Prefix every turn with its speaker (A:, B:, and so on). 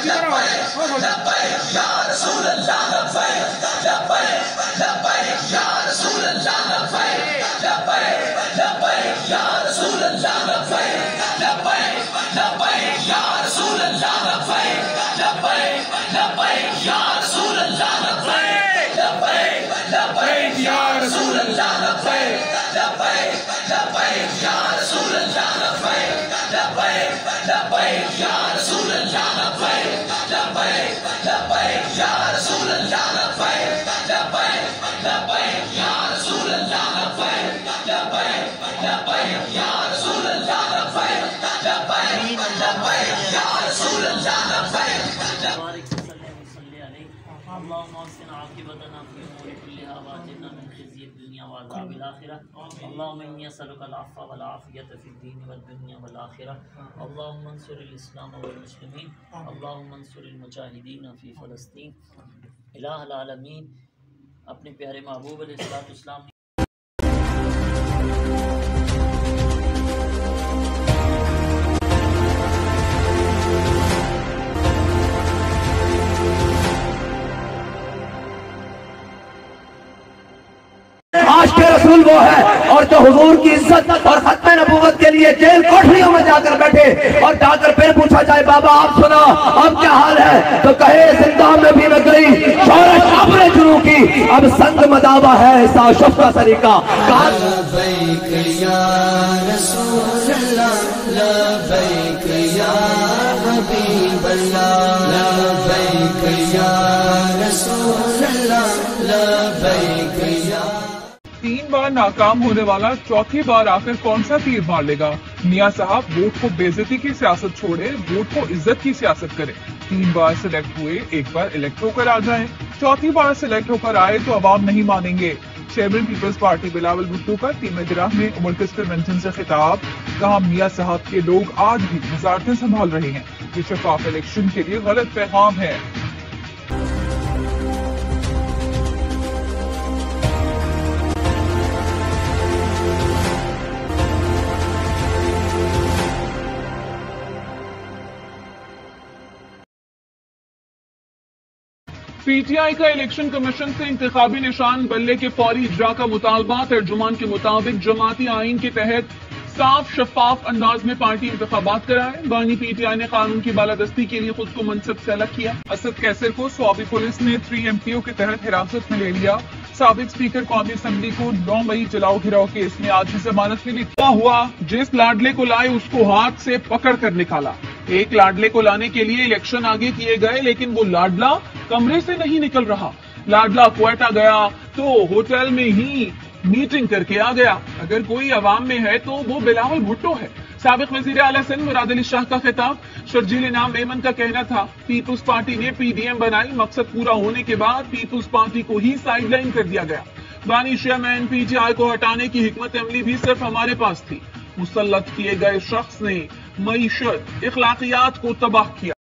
A: اللهم احسن عاقبتنا في الامور كلها واجرنا من خزي الدنيا وعذاب الاخره اللهم اني اسالك العفو والعافيه في الدين والدنيا والاخره اللهم انصر الاسلام والمسلمين اللهم انصر المجاهدين في فلسطین الہ العالمین اپنے پیارے محبوب علیہ الصلوۃ والسلام
B: عاشق رسول وہ ہے اور جو حضور کی عزت اور ختم نبوت کے لیے جیل کوٹھریوں میں جا کر بیٹھے اور جا کر پھر پوچھا جائے بابا آپ سنا اب کیا حال ہے تو کہے زندہ میں بھی میں گئی شورش اپنے جنوں کی اب سنگ مداوع ہے ایسا شف کا طریقہ
C: لبیک یا رسول اللہ لبیک یا حبیب اللہ لبیک یا رسول اللہ لبیک یا
D: 3 بار ناکام ہونے والا چوتھی بار آ کر کون سا تیر مار لے گا؟ میاں صاحب ووٹ کو بے عزتی کی سیاست چھوڑے ووٹ کو عزت کی سیاست کرے 3 بار سلیکٹ ہوئے 1 بار الیکٹ ہو کر آ جائیں چوتھی بار سلیکٹ ہو کر آئے تو عوام نہیں مانیں گے چیئرمین پیپلز پارٹی بلاول بھٹو کا ٹیم گراہ میں عمر کنونشن سے خطاب کہا میاں صاحب کے لوگ آج بھی وزارتیں سنبھال رہے ہیں یہ شفاف الیکشن کے لیے غلط پیغام ہے پی ٹی آئی کا الیکشن کمیشن سے انتخابی نشان بلے کے فوری اجرا کا مطالبہ ترجمان کے مطابق جماعتی آئین کے تحت صاف شفاف انداز میں پارٹی انتخابات کرائے بانی پی ٹی آئی نے قانون کی بالادستی کے لیے خود کو منصب سے الگ کیا اسد کیسر کو سوابی پولیس نے 3 MPO کے تحت حراست میں لے لیا سابق اسپیکر قومی اسمبلی کو 9 مئی جلاؤ گھراؤ کیس میں آج ہی ضمانت ملی ہوا جس لاڈلے کو لائے اس کو ہاتھ سے پکڑ کر نکالا ایک لاڈلے کو لانے کے لیے الیکشن آگے کیے گئے لیکن وہ لاڈلا کمرے سے نہیں نکل رہا لاڈلا کوئٹہ گیا تو ہوٹل میں ہی میٹنگ کر کے آ گیا اگر کوئی عوام میں ہے تو وہ بلاول بھٹو ہے سابق وزیر اعلیٰ سندھ مراد علی شاہ کا خطاب شرجیل انعام ایمن کا کہنا تھا پیپلز پارٹی نے پی ڈی ایم بنائی مقصد پورا ہونے کے بعد پیپلز پارٹی کو ہی سائیڈ لائن کر دیا گیا بانی چیئرمین پی ٹی آئی کو ہٹانے کی حکمت عملی بھی صرف ہمارے پاس تھی مسلط کیے گئے شخص نے معیشت اخلاقیات کو تباہ کیا